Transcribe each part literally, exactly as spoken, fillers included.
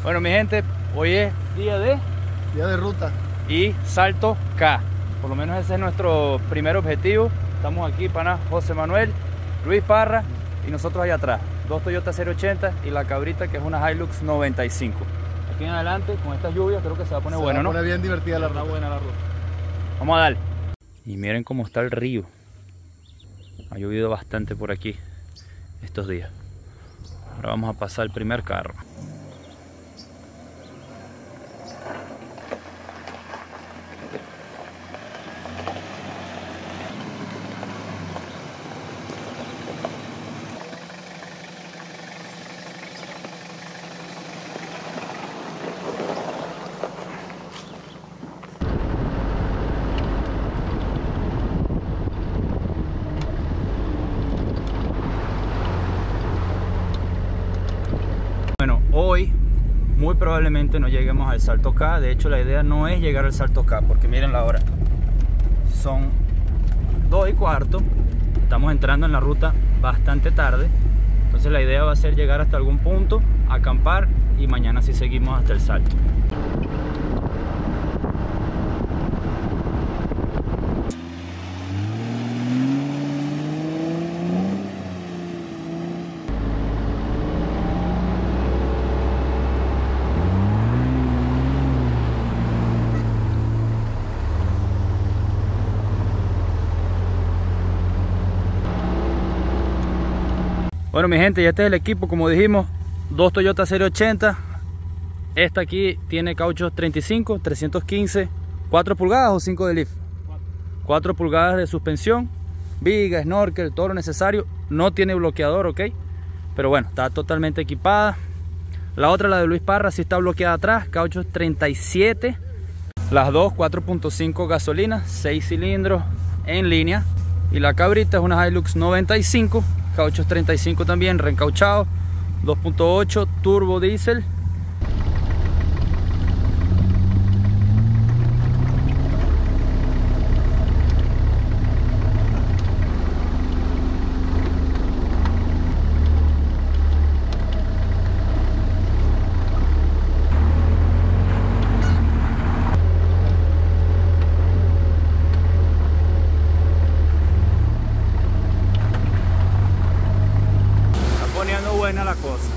Bueno, mi gente, hoy es día de... Día de ruta. Y salto K. Por lo menos ese es nuestro primer objetivo. Estamos aquí, pana José Manuel, Luis Parra y nosotros allá atrás. Dos Toyota cero ochenta y la cabrita que es una Hilux noventa y cinco. Aquí en adelante, con estas lluvias, creo que se va a poner se bueno, va a ¿no? poner bien divertida la ruta. Está buena la ruta. Vamos a darle. Y miren cómo está el río. Ha llovido bastante por aquí estos días. Ahora vamos a pasar el primer carro. Bueno, hoy muy probablemente no lleguemos al salto K. De hecho, la idea no es llegar al salto K, porque miren la hora. Son dos y cuarto. Estamos entrando en la ruta bastante tarde. Entonces la idea va a ser llegar hasta algún punto, acampar y mañana sí seguimos hasta el salto. Bueno, mi gente, ya este es el equipo, como dijimos, dos Toyota cero ochenta. Esta aquí tiene cauchos treinta y cinco, trescientos quince, cuatro pulgadas o cinco de lift. cuatro pulgadas de suspensión, viga, snorkel, todo lo necesario. No tiene bloqueador, ok. Pero bueno, está totalmente equipada. La otra, la de Luis Parra, sí está bloqueada atrás, cauchos treinta y siete. Las dos, cuatro punto cinco gasolina, seis cilindros en línea. Y la cabrita es una Hilux noventa y cinco. Cauchos treinta y cinco también, reencauchado, dos punto ocho, turbo diésel. Buena la cosa.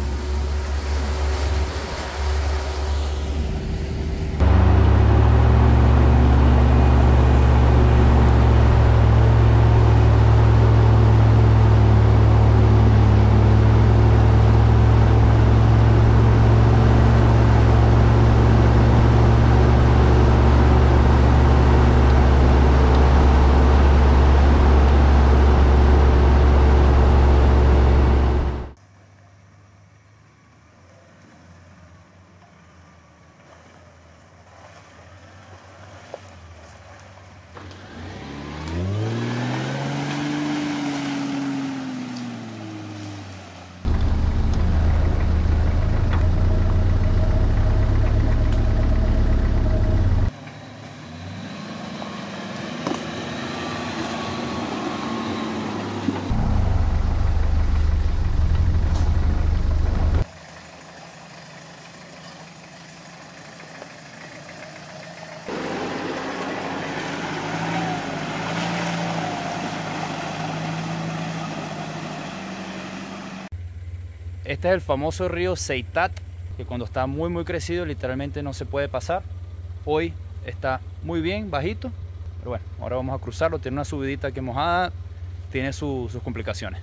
Este es el famoso río Seitat, que cuando está muy muy crecido literalmente no se puede pasar. Hoy está muy bien, bajito, pero bueno, ahora vamos a cruzarlo. Tiene una subidita que mojada, tiene su, sus complicaciones.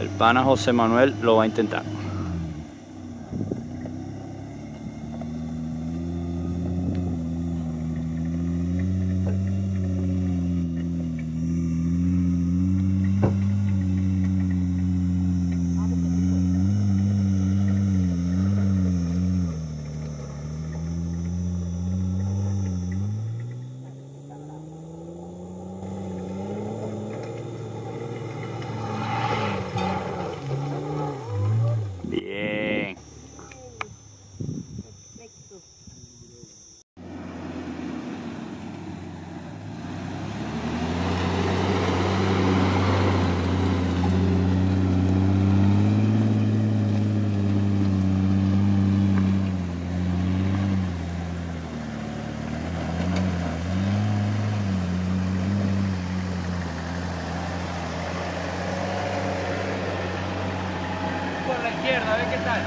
El pana José Manuel lo va a intentar. Bien. Por la izquierda, a ver qué tal.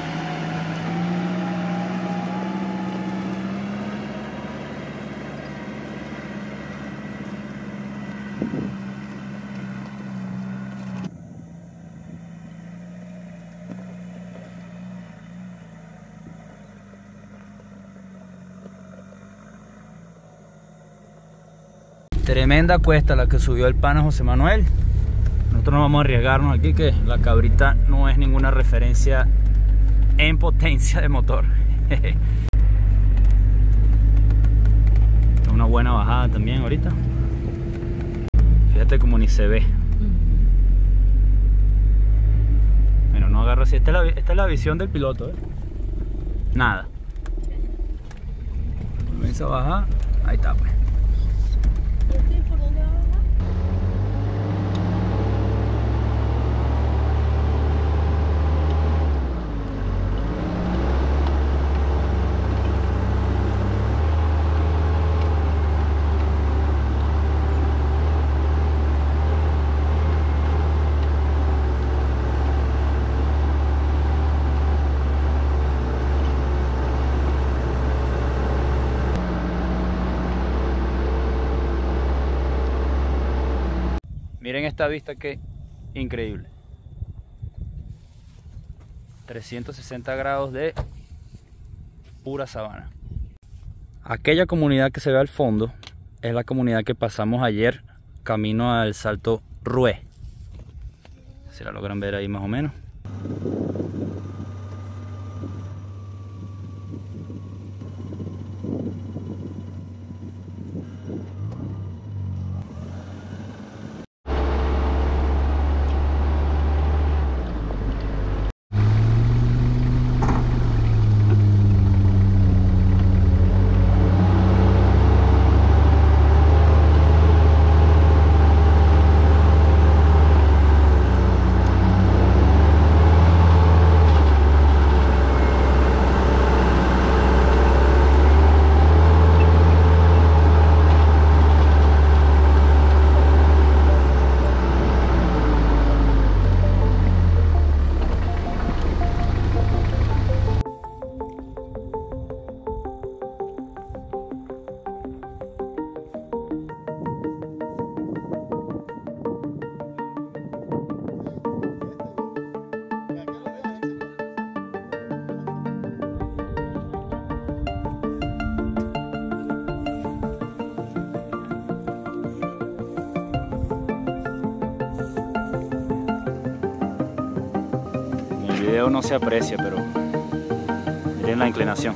Tremenda cuesta la que subió el pana José Manuel. Nosotros no vamos a arriesgarnos aquí, que la cabrita no es ninguna referencia en potencia de motor. Es una buena bajada también ahorita. Fíjate como ni se ve. Bueno, no agarra así. Esta es la, esta es la visión del piloto, ¿eh? Nada. Comienza a bajar. Ahí está, pues. ¿Por dónde va a bajar? Miren esta vista, que increíble. trescientos sesenta grados de pura sabana. Aquella comunidad que se ve al fondo es la comunidad que pasamos ayer camino al Salto Rué. Si la logran ver ahí más o menos. El video no se aprecia, pero miren la inclinación.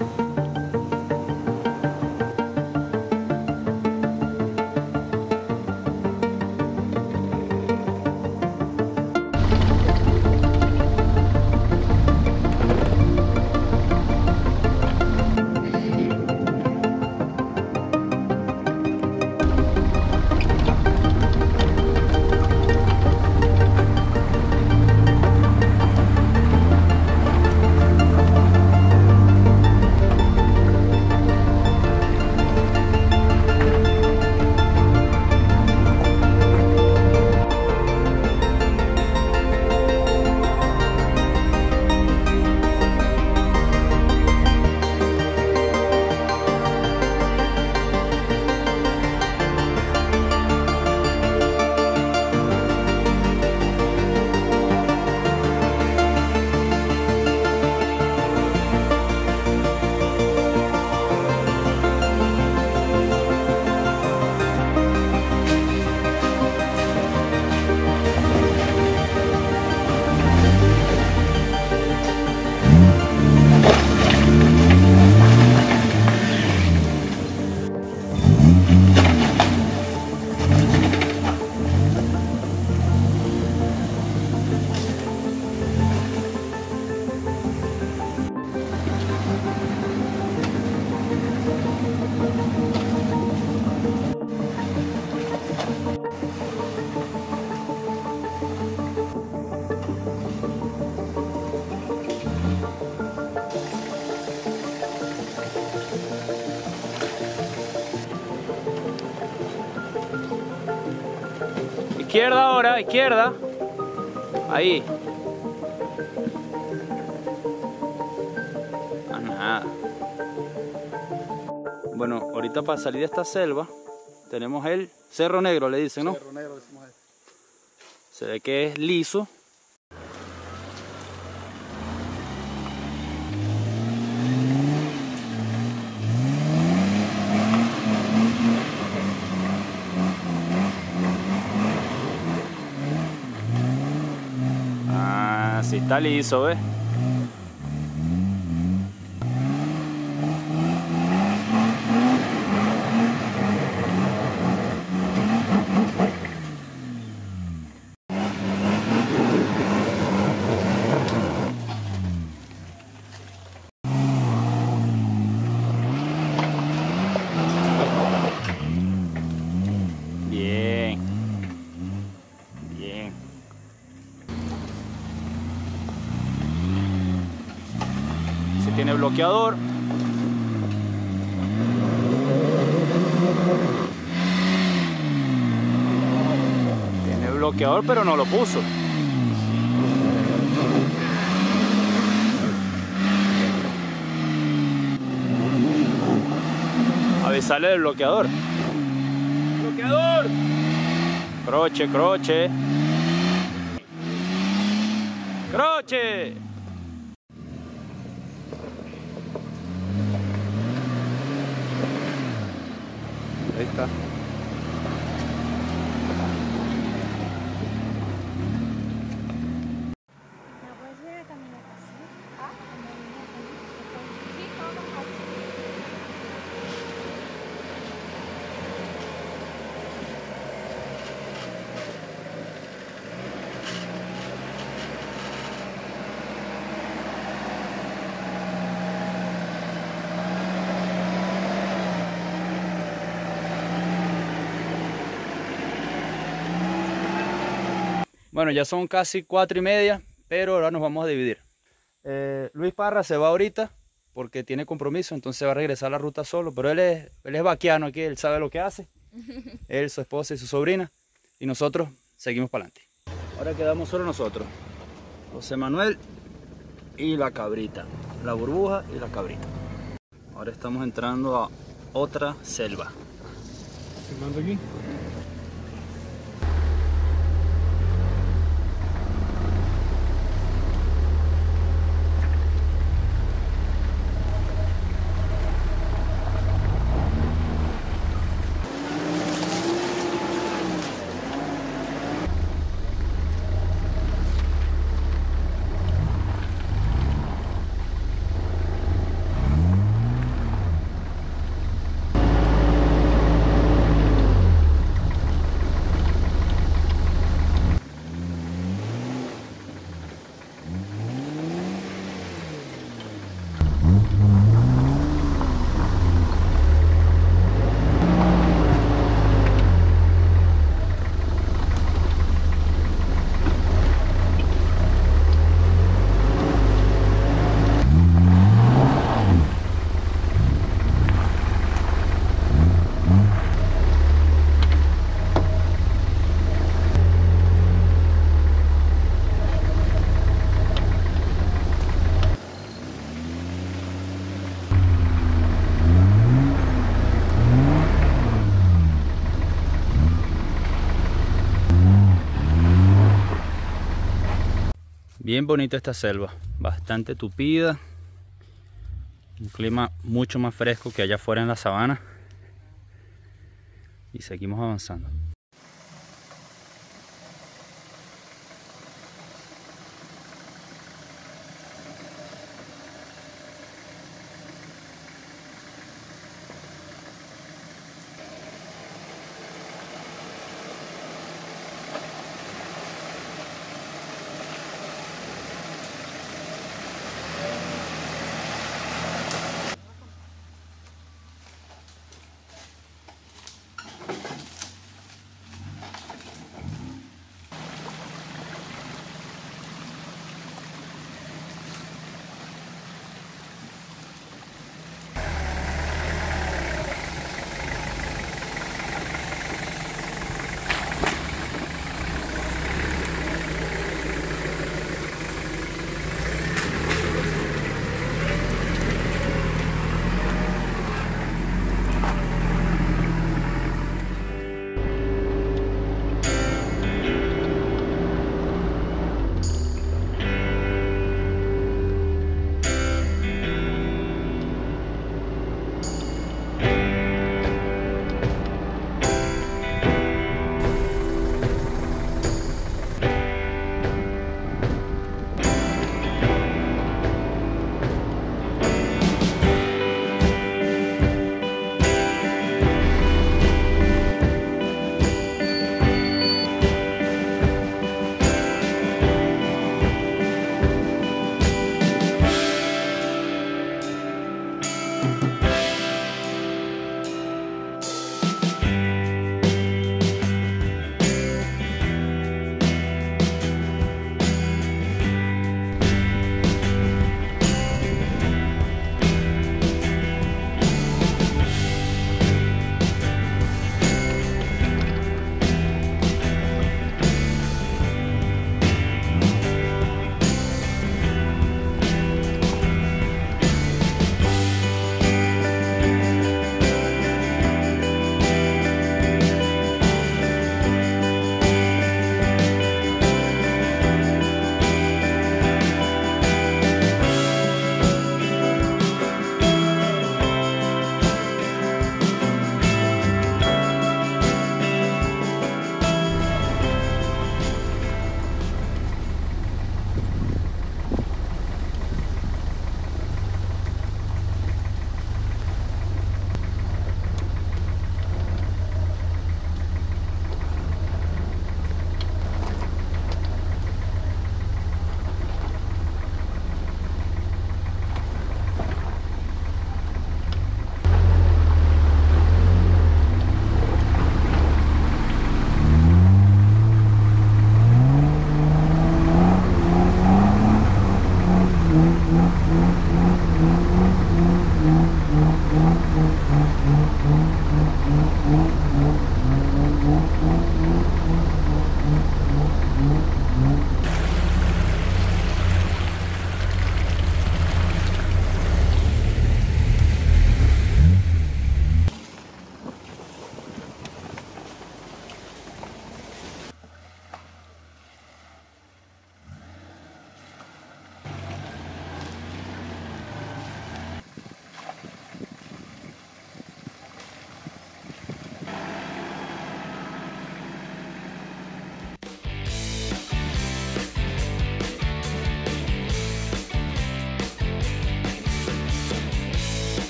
Izquierda ahora, izquierda. Ahí. Ah, nada. Bueno, ahorita para salir de esta selva tenemos el Cerro Negro, le dicen, ¿no? Cerro Negro decimos eso. Se ve que es liso. Ah, sí está liso, ¿ves? Bien. Bien. Se tiene bloqueador. Tiene bloqueador, pero no lo puso. Avisarle del bloqueador. ¡Bloqueador! Croche, croche. ¡Croche! Ahí está. ¿Me puedes ver la camioneta así? Ah, cuando venía con- Sí, vamos a Bueno, ya son casi cuatro y media, pero ahora nos vamos a dividir. Eh, Luis Parra se va ahorita porque tiene compromiso, entonces va a regresar a la ruta solo, pero él es, él es vaquiano aquí, él sabe lo que hace. Él, su esposa y su sobrina, y nosotros seguimos para adelante. Ahora quedamos solo nosotros, José Manuel y la cabrita, la burbuja y la cabrita. Ahora estamos entrando a otra selva. ¿Filmando aquí? Bien bonita esta selva, bastante tupida, un clima mucho más fresco que allá afuera en la sabana, y seguimos avanzando.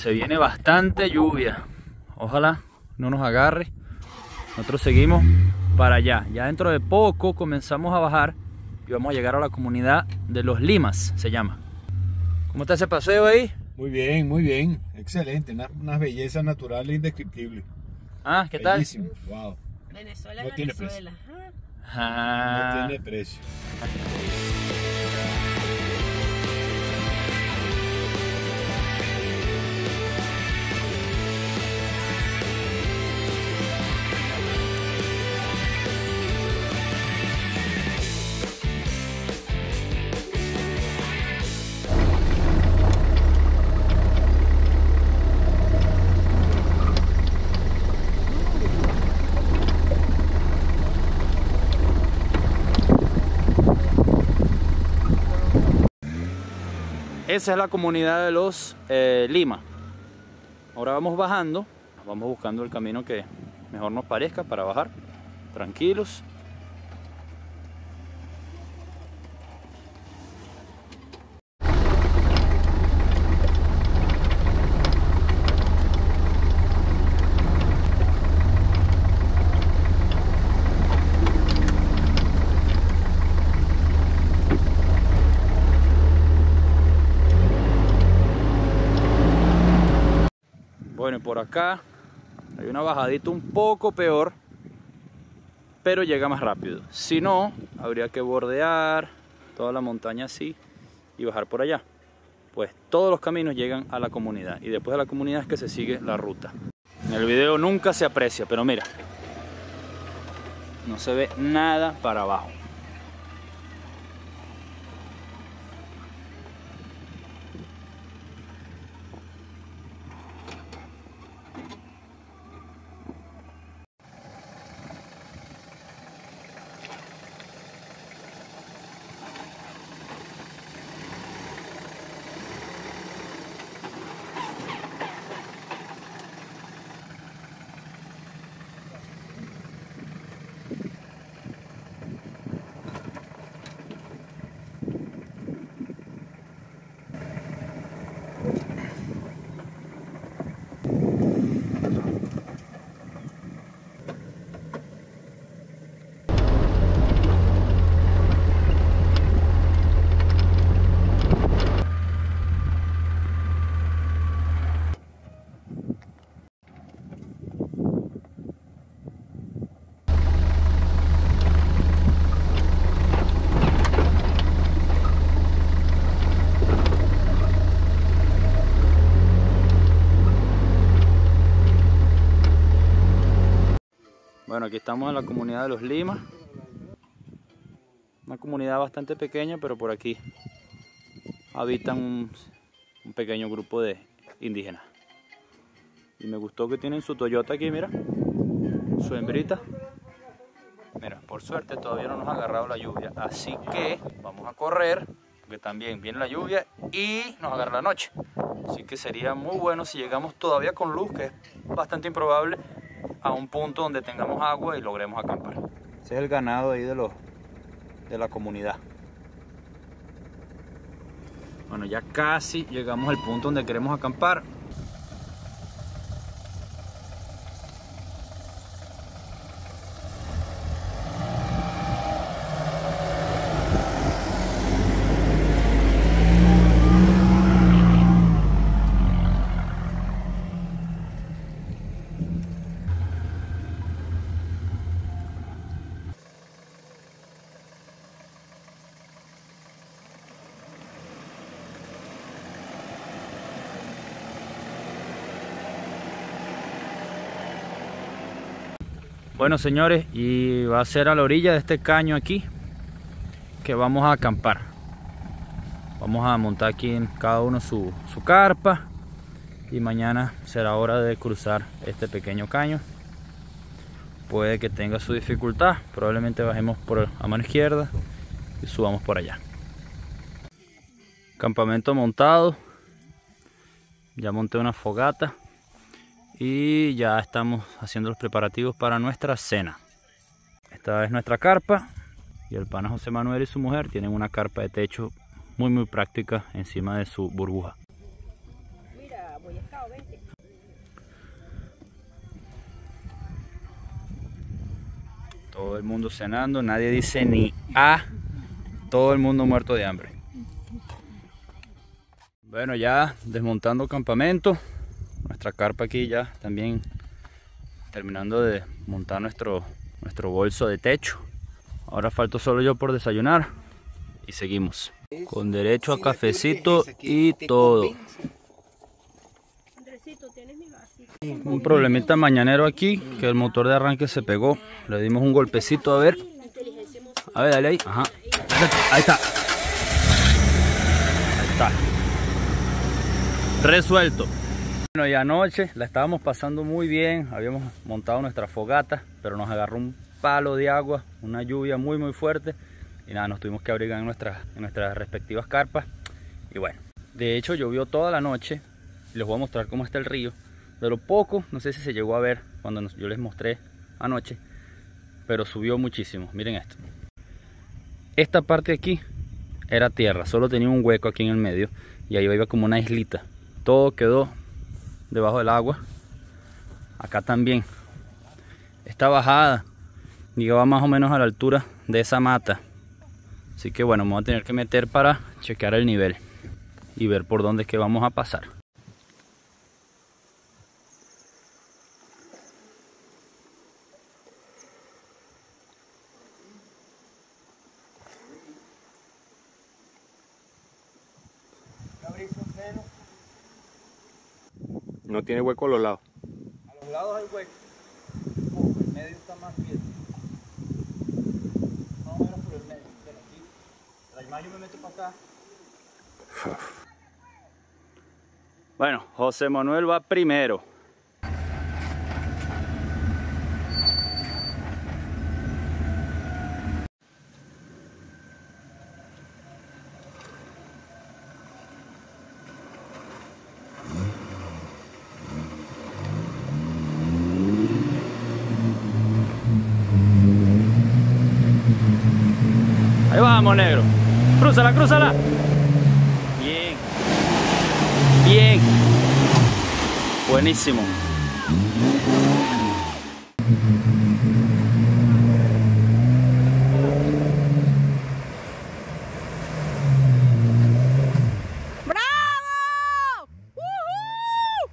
se viene bastante lluvia. Ojalá no nos agarre. Nosotros seguimos para allá. Ya dentro de poco comenzamos a bajar y vamos a llegar a la comunidad de Los Limas, se llama. ¿Cómo está ese paseo ahí? Muy bien, muy bien. Excelente. Una, una belleza natural e indescriptible. Ah, ¿qué tal? Bellísimo. Wow. Venezuela, No tiene Venezuela. Ah. No tiene precio. Esa es la comunidad de los eh, Lima. Ahora vamos bajando, vamos buscando el camino que mejor nos parezca para bajar, tranquilos. Bueno, y por acá hay una bajadita un poco peor, pero llega más rápido. Si no, habría que bordear toda la montaña así y bajar por allá. Pues todos los caminos llegan a la comunidad y después de la comunidad es que se sigue la ruta. En el video nunca se aprecia, pero mira, no se ve nada para abajo. Bueno, aquí estamos en la comunidad de Los Limas. Una comunidad bastante pequeña, pero por aquí habitan un, un pequeño grupo de indígenas. Y me gustó que tienen su Toyota aquí, mira. Su hembrita. Mira, por suerte todavía no nos ha agarrado la lluvia. Así que vamos a correr, porque también viene la lluvia y nos agarra la noche. Así que sería muy bueno si llegamos todavía con luz, que es bastante improbable, a un punto donde tengamos agua y logremos acampar. Ese es el ganado ahí de, los, de la comunidad. Bueno, ya casi llegamos al punto donde queremos acampar. Bueno, señores, y va a ser a la orilla de este caño aquí que vamos a acampar. Vamos a montar aquí en cada uno su, su carpa y mañana será hora de cruzar este pequeño caño. Puede que tenga su dificultad, probablemente bajemos por a mano izquierda y subamos por allá. Campamento montado, ya monté una fogata. Y ya estamos haciendo los preparativos para nuestra cena. Esta es nuestra carpa y el pana José Manuel y su mujer tienen una carpa de techo muy muy práctica encima de su burbuja. Mira, voy a estar, ven. Todo el mundo cenando, nadie dice ni a. Todo el mundo muerto de hambre. Bueno, ya desmontando campamento. Nuestra carpa aquí ya también terminando de montar nuestro, nuestro bolso de techo. Ahora falto solo yo por desayunar y seguimos. Con derecho a cafecito y todo. Un problemita mañanero aquí, que el motor de arranque se pegó. Le dimos un golpecito, a ver. A ver, dale ahí. Ajá. Ahí está. Ahí está. Resuelto. Bueno, y anoche la estábamos pasando muy bien. Habíamos montado nuestra fogata, pero nos agarró un palo de agua, una lluvia muy muy fuerte. Y nada, nos tuvimos que abrigar en nuestras, en nuestras respectivas carpas. Y bueno, de hecho llovió toda la noche. Les voy a mostrar cómo está el río. De lo poco, no sé si se llegó a ver cuando nos, yo les mostré anoche, pero subió muchísimo. Miren esto. Esta parte de aquí era tierra, solo tenía un hueco aquí en el medio y ahí iba como una islita. Todo quedó debajo del agua. Acá también. Esta bajada llegaba más o menos a la altura de esa mata. Así que bueno, vamos a tener que meter para chequear el nivel y ver por dónde es que vamos a pasar. No tiene hueco a los lados. A los lados hay hueco. Oh, el medio está más bien. Vamos a ver por el medio. Mira, aquí. Además yo me meto para acá. Bueno, José Manuel va primero. Ahí vamos, negro. Crúzala, crúzala. Bien. Bien. Buenísimo. ¡Bravo! ¡Woohoo!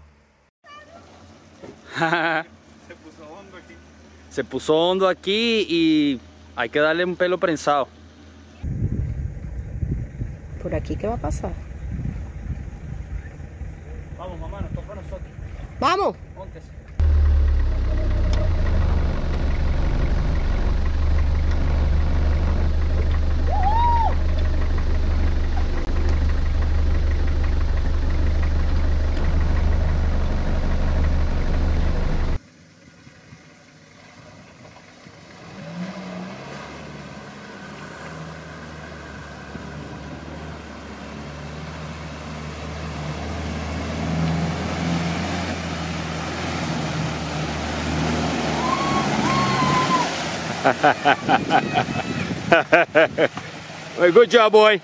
Se puso hondo aquí. Se puso hondo aquí y hay que darle un pelo prensado. ¿Por aquí qué va a pasar? Vamos, mamá, nos toca a nosotros. ¡Vamos! Póntese. Well, good job, boy.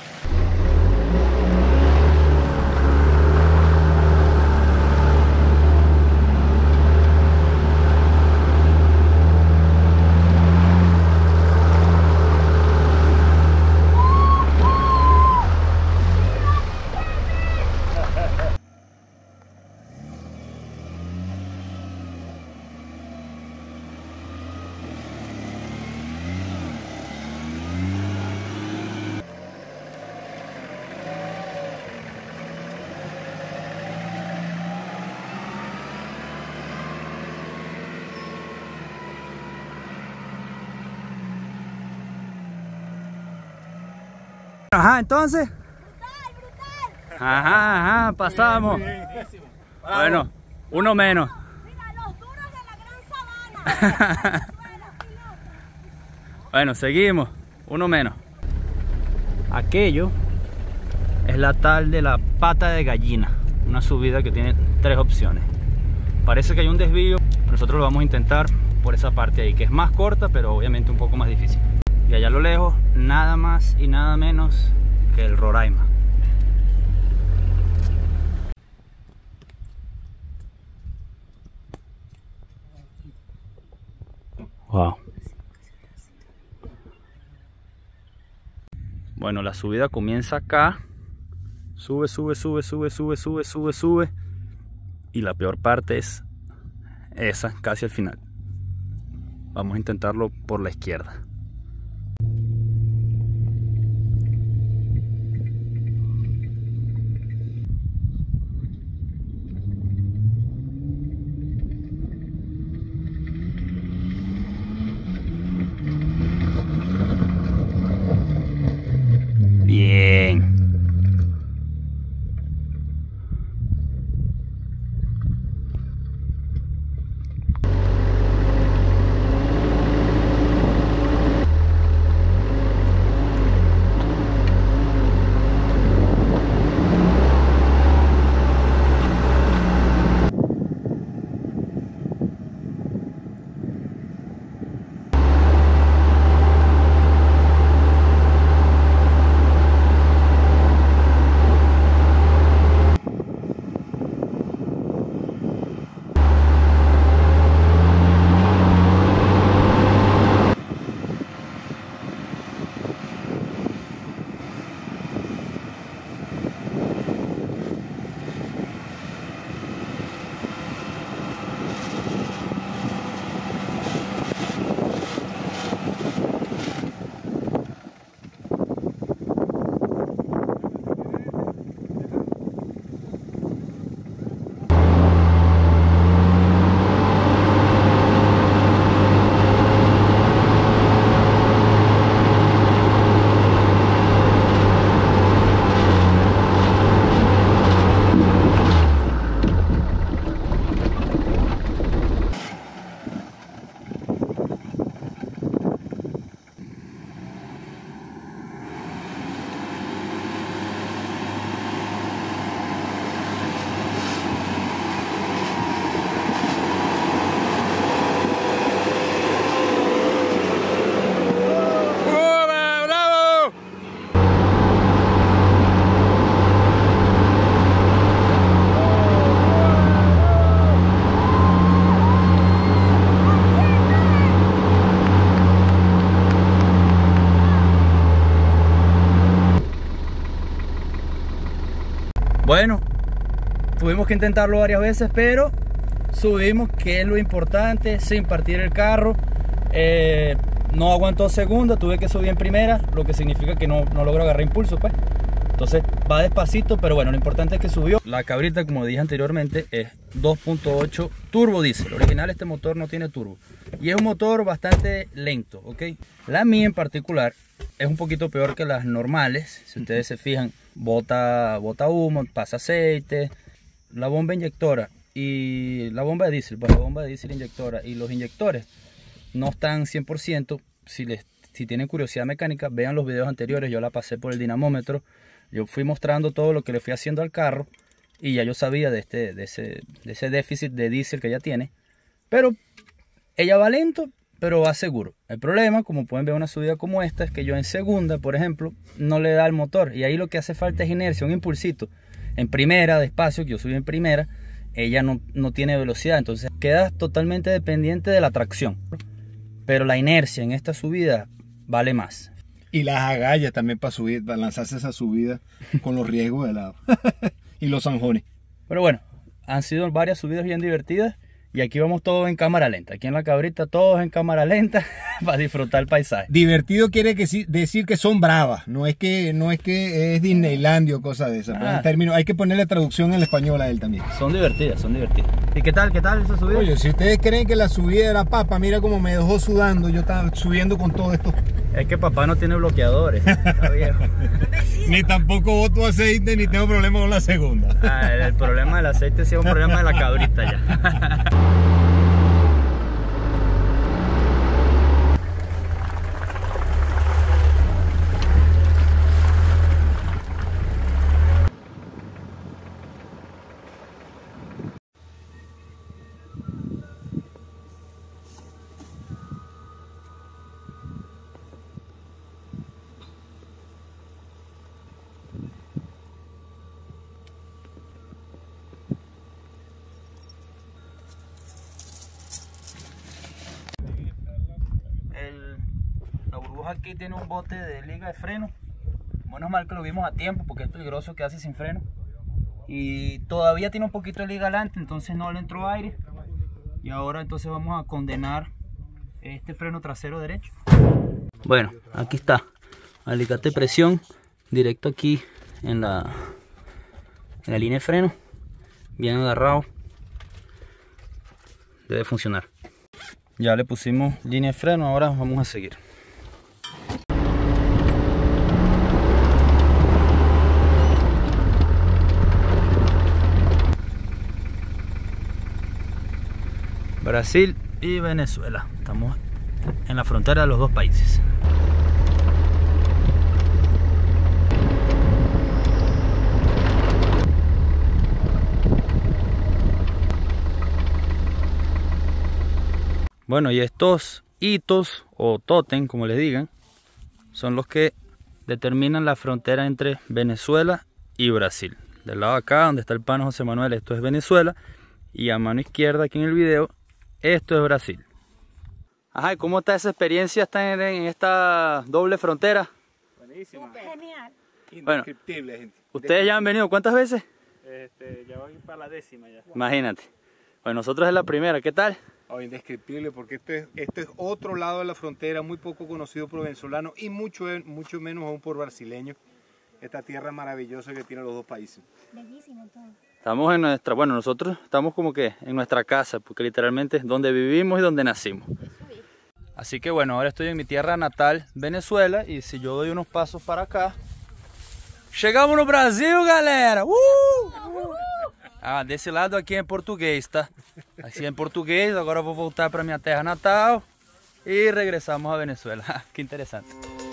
Ajá, entonces. ¡Brutal, brutal! Ajá, ajá, pasamos. Bueno, uno menos. Mira, los duros de la gran sabana. Bueno, seguimos. Uno menos. Aquello es la tal de la pata de gallina. Una subida que tiene tres opciones. Parece que hay un desvío. Nosotros lo vamos a intentar por esa parte ahí, que es más corta, pero obviamente un poco más difícil. Y allá a lo lejos, nada más y nada menos que el Roraima. Wow. Bueno, la subida comienza acá. Sube, sube, sube, sube, sube, sube, sube, sube. Y la peor parte es esa, casi al final. Vamos a intentarlo por la izquierda. Bien. Bueno, tuvimos que intentarlo varias veces, pero subimos, que es lo importante, sin partir el carro. Eh, no aguantó segunda, tuve que subir en primera, lo que significa que no, no logro agarrar impulso, pues. Entonces va despacito, pero bueno, lo importante es que subió. La cabrita, como dije anteriormente, es dos punto ocho turbo diésel. Original, este motor no tiene turbo y es un motor bastante lento, ¿ok? La mía en particular es un poquito peor que las normales. Si ustedes se fijan, bota, bota humo, pasa aceite. La bomba inyectora y la bomba de diésel, pues la bomba de diésel inyectora y los inyectores no están cien por ciento. Si, les, si tienen curiosidad mecánica, vean los videos anteriores. Yo la pasé por el dinamómetro. Yo fui mostrando todo lo que le fui haciendo al carro y ya yo sabía de, este, de, ese, de ese déficit de diésel que ella tiene. Pero ella va lento, pero va seguro. El problema, como pueden ver una subida como esta, es que yo en segunda, por ejemplo, no le da el motor. Y ahí lo que hace falta es inercia, un impulsito. En primera, despacio, que yo subí en primera, ella no, no tiene velocidad. Entonces quedas totalmente dependiente de la tracción. Pero la inercia en esta subida vale más. Y las agallas también para subir, para lanzarse esa subida con los riesgos de lado. Y los zanjones. Pero bueno, han sido varias subidas bien divertidas. Y aquí vamos todos en cámara lenta. Aquí en la cabrita todos en cámara lenta para disfrutar el paisaje. Divertido quiere que sí, decir que son bravas. No es que, no es que es Disneylandia o cosa de esa. Ah. En términos, hay que ponerle traducción en español a él también. Son divertidas, son divertidas. ¿Y qué tal, qué tal esa subida? Oye, si ustedes creen que la subida era papa, mira cómo me dejó sudando. Yo estaba subiendo con todo esto. Es que papá no tiene bloqueadores. Está viejo. Ni tampoco boto aceite, ni tengo problema con la segunda. Ah, el, el problema del aceite sí es un problema de la cabrita ya. La burbuja aquí tiene un bote de liga de freno Menos mal que lo vimos a tiempo porque es peligroso quedarse sin freno. Y todavía tiene un poquito de liga adelante, entonces no le entró aire. Y ahora entonces vamos a condenar este freno trasero derecho. Bueno, aquí está. Alicate de presión directo aquí en la, en la línea de freno. Bien agarrado. Debe funcionar. Ya le pusimos línea de freno, ahora vamos a seguir. Brasil y Venezuela. Estamos en la frontera de los dos países. Bueno, y estos hitos o tótem, como les digan, son los que determinan la frontera entre Venezuela y Brasil. Del lado de acá, donde está el pana José Manuel, esto es Venezuela. Y a mano izquierda, aquí en el video, esto es Brasil. Ajá, ¿y cómo está esa experiencia estar en esta doble frontera? Buenísima. Genial. Indescriptible, gente. ¿Ustedes ya han venido cuántas veces? Este, ya voy para la décima ya. Imagínate. Bueno, nosotros es la primera, ¿qué tal? Oh, indescriptible, porque esto es, esto es otro lado de la frontera, muy poco conocido por venezolanos y mucho, mucho menos aún por brasileños. Esta tierra maravillosa que tienen los dos países. Bellísimo todo. Estamos en nuestra, bueno, nosotros estamos como que en nuestra casa, porque literalmente es donde vivimos y donde nacimos. Así que bueno, ahora estoy en mi tierra natal, Venezuela, y si yo doy unos pasos para acá, chegamos no Brasil, galera! Uh! Ah, desse lado aqui é em português, tá? Assim é em português, agora eu vou voltar para minha terra natal e regressamos a Venezuela. Que interessante.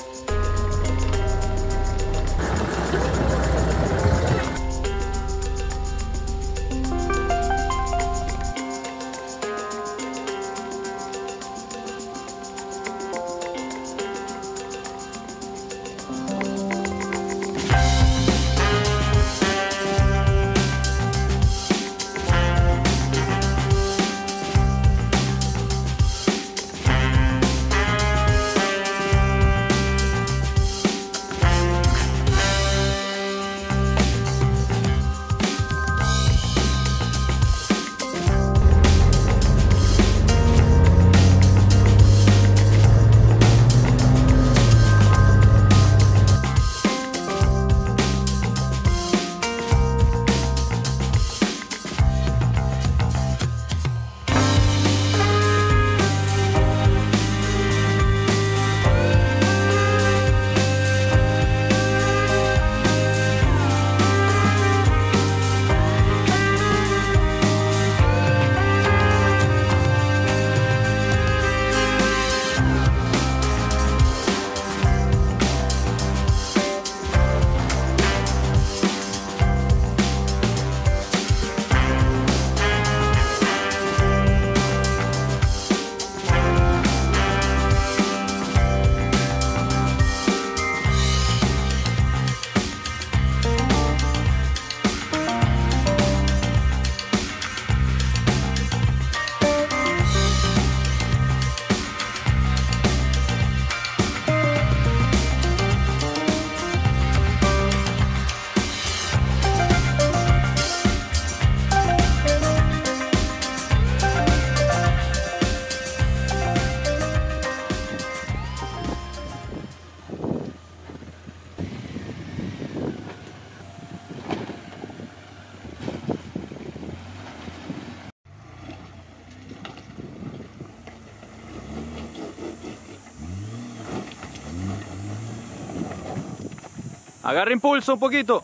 Agarra impulso un poquito.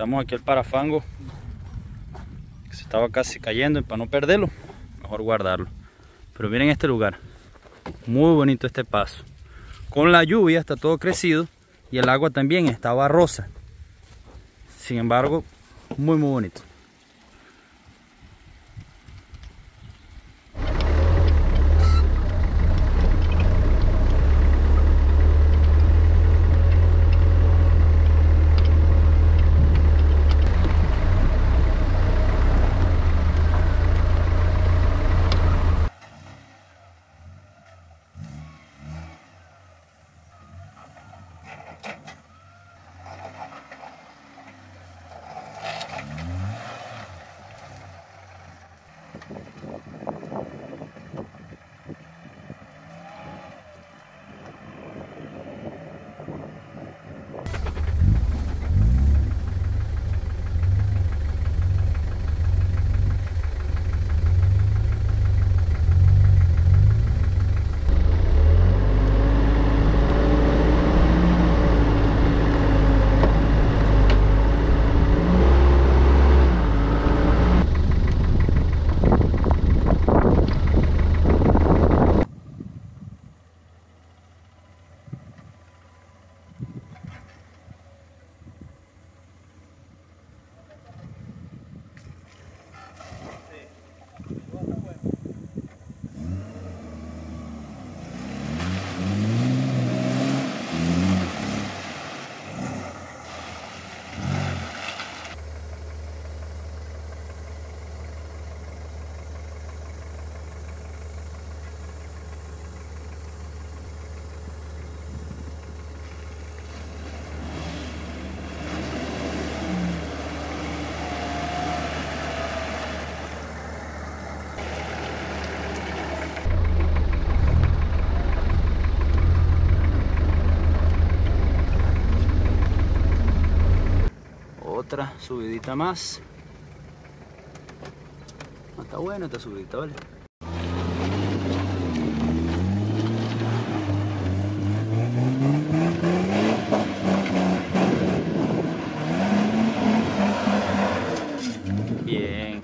Quitamos aquí el parafango que se estaba casi cayendo, y para no perderlo, mejor guardarlo. Pero miren este lugar, muy bonito este paso. Con la lluvia está todo crecido y el agua también está barrosa. Sin embargo, muy muy bonito. Otra subidita más. Ah, está buena esta subidita, ¿vale? Bien.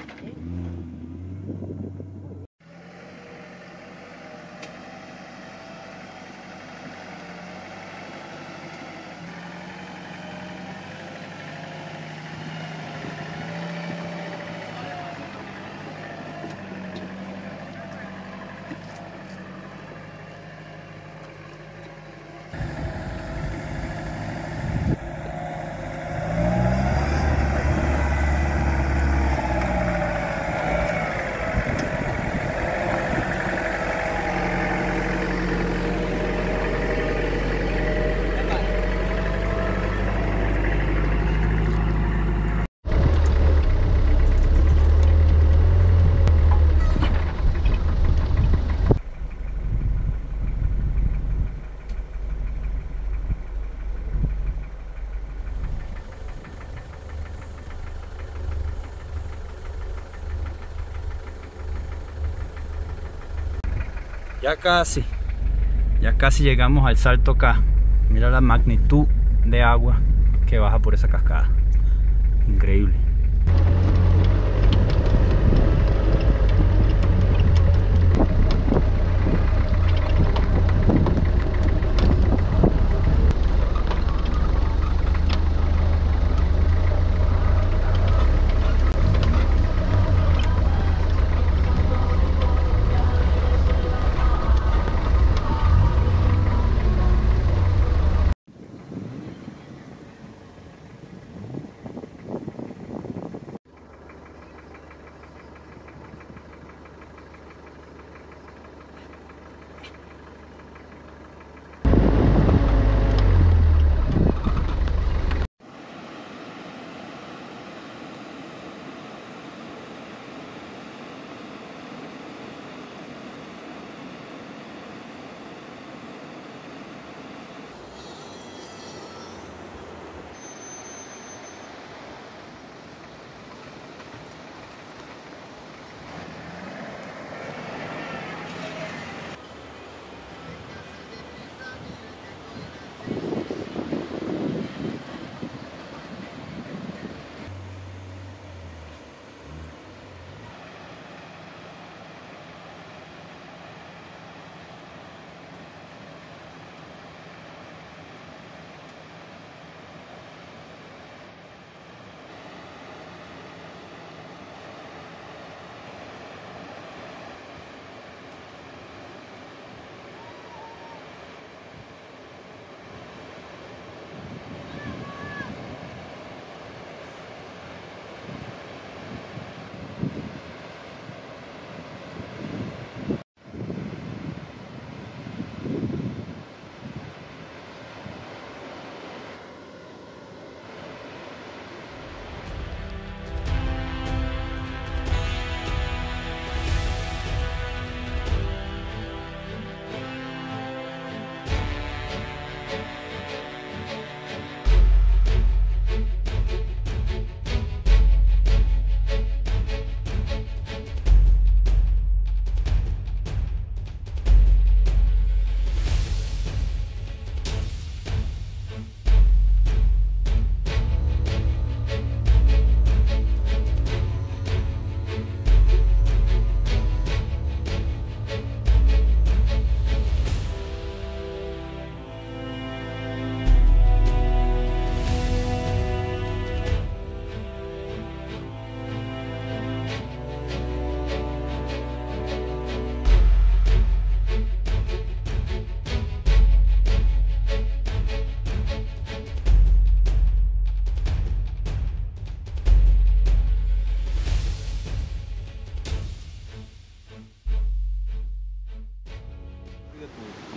Ya casi, ya casi llegamos al Salto K. Mira la magnitud de agua que baja por esa cascada. Increíble.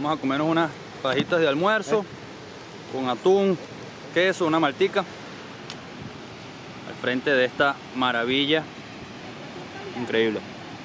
Vamos a comernos unas fajitas de almuerzo con atún, queso, una maltica al frente de esta maravilla increíble.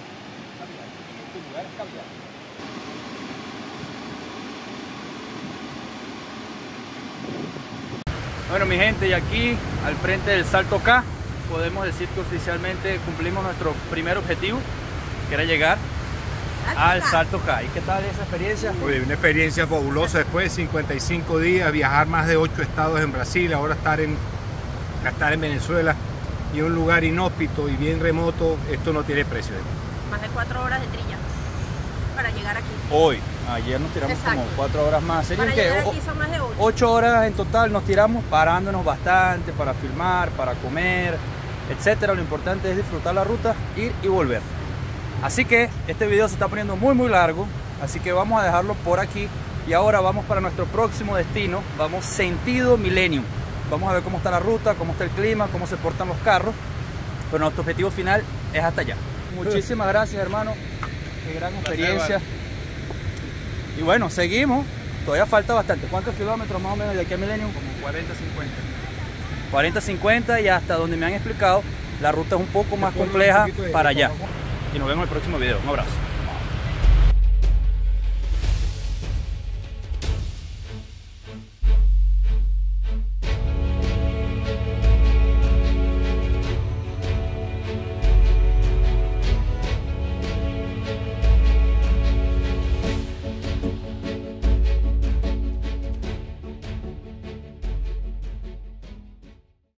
Bueno, mi gente, y aquí al frente del Salto K podemos decir que oficialmente cumplimos nuestro primer objetivo, que era llegar al Salto K. ¿Y qué tal esa experiencia? Oye, una experiencia fabulosa después de cincuenta y cinco días, viajar más de ocho estados en Brasil, ahora estar en, estar en Venezuela y un lugar inhóspito y bien remoto, esto no tiene precio. Más de cuatro horas de trilla para llegar aquí. Hoy, ayer nos tiramos Exacto. como cuatro horas más. ¿Serían Para qué? llegar O- aquí son más de ocho. Ocho horas en total nos tiramos, parándonos bastante para filmar, para comer, etcétera. Lo importante es disfrutar la ruta, ir y volver. Así que este video se está poniendo muy muy largo, así que vamos a dejarlo por aquí y ahora vamos para nuestro próximo destino. Vamos sentido Millennium. Vamos a ver cómo está la ruta, cómo está el clima, cómo se portan los carros, pero nuestro objetivo final es hasta allá. Muchísimas gracias, hermano. Qué gran experiencia. Y bueno, seguimos. Todavía falta bastante. ¿Cuántos kilómetros más o menos de aquí a Millennium? Como cuarenta, cincuenta. cuarenta, cincuenta, y hasta donde me han explicado, la ruta es un poco más compleja para allá. Y nos vemos en el próximo video. Un abrazo.